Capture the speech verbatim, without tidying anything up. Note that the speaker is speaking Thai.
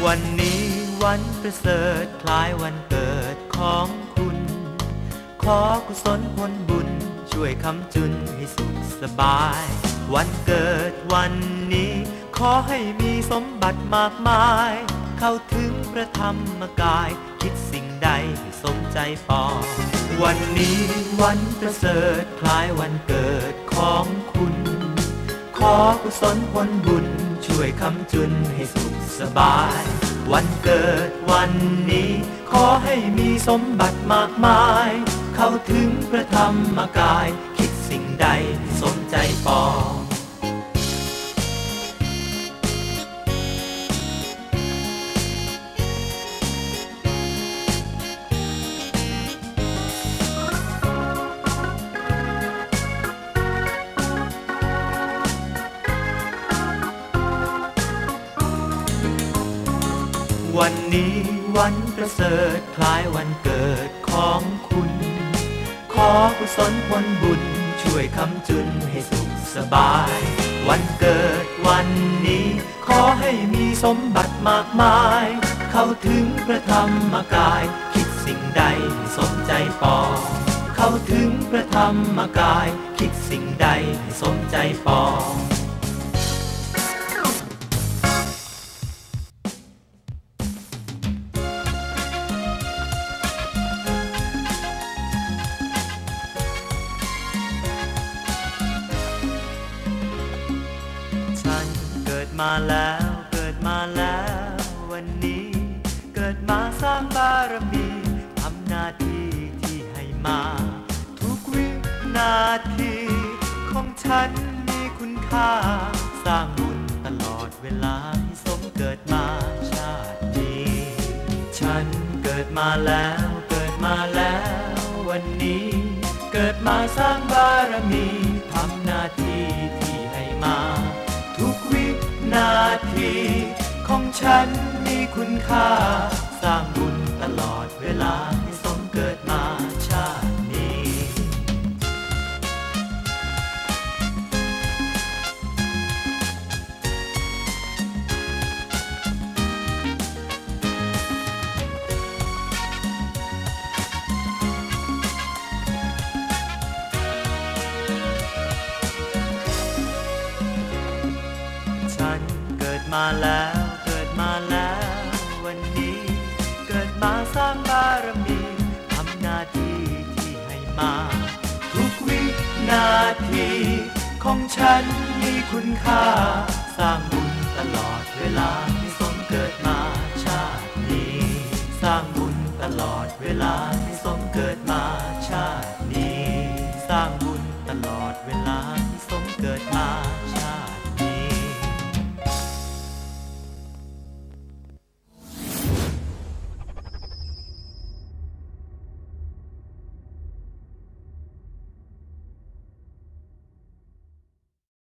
วันนี้วันประเสริฐคล้ายวันเกิดของคุณขอกุศลผลบุญช่วยค้ำจุนให้สุขสบายวันเกิดวันนี้ขอให้มีสมบัติมากมายเข้าถึงพระธรรมกายคิดสิ่งใดให้สมใจปองวันนี้วันประเสริฐคล้ายวันเกิดของคุณขอกุศลผลบุญช่วยค้ำจุนให้สุขสบายวันเกิดวันนี้ขอให้มีสมบัติมากมายเข้าถึงพระธรรมกายคิดสิ่งใดสมใจปองวันนี้วันประเสริฐคล้ายวันเกิดของคุณขอกุศลผลบุญช่วยค้ำจุนให้สุขสบายวันเกิดวันนี้ขอให้มีสมบัติมากมายเข้าถึงพระธรรมกายคิดสิ่งใดให้สมใจปองเข้าถึงพระธรรมกายคิดสิ่งใดให้สมใจปองมาแล้วเกิดมาแล้ววันนี้เกิดมาสร้างบารมีทำหน้าที่ที่ให้มาทุกวินาทีของฉันมีคุณค่าสร้างบุญตลอดเวลาที่สมเกิดมาชาตินี้ฉันเกิดมาแล้วเกิดมาแล้ววันนี้เกิดมาสร้างบารมีทำหน้าที่ที่ให้มาทุกวินาทีของฉันมีคุณค่าสร้างบุญตลอดเวลาที่สมเกิดมาชาตินี้ฉันเกิดมาแล้วเกิดมาแล้ววันนี้เกิดมาสร้างบารมีทำหน้าที่ที่ให้มาทุกวินาทีของฉันมีคุณค่าสร้างบุญตลอดเวลา